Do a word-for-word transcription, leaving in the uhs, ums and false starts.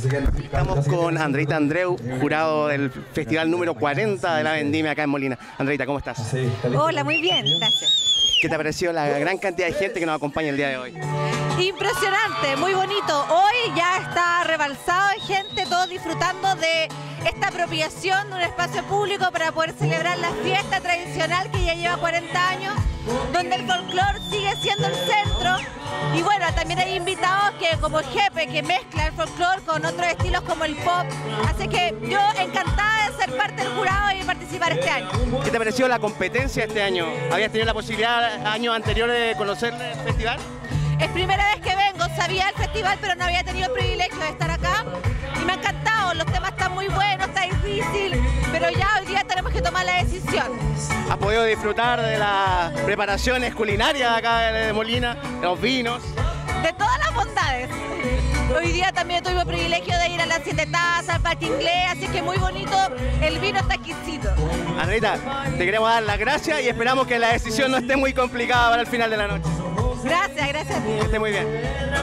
Estamos con Andreita Andreu, jurado del festival número cuarenta de la Vendimia acá en Molina. Andreita, ¿cómo estás? Hola, muy bien, gracias. ¿Qué te ha parecido la gran cantidad de gente que nos acompaña el día de hoy? Impresionante, muy bonito. Hoy ya está rebalsado de gente, todos disfrutando de esta apropiación de un espacio público para poder celebrar la fiesta tradicional que ya lleva cuarenta años, donde el folclore sigue siendo el centro. Y bueno, también hay invitados que como Jepe, que mezcla el folclore con otros estilos como el pop. Así que yo encantada de ser parte del jurado y participar este año. ¿Qué te ha parecido la competencia este año? ¿Habías tenido la posibilidad años anteriores de conocer el festival? Es primera vez que vengo, sabía del festival, pero no había tenido el privilegio de estar acá. Y me ha encantado, los temas están muy buenos, está difícil, pero ya hoy día tenemos que tomar la decisión. ¿Has podido disfrutar de las preparaciones culinarias acá de Molina, de los vinos? De todas las bondades. Hoy día también tuvimos el privilegio de ir a las Siete Tazas, al Parque Inglés, así que muy bonito, el vino está exquisito. Andreita, te queremos dar las gracias y esperamos que la decisión no esté muy complicada para el final de la noche. Gracias, gracias a ti. Que esté muy bien.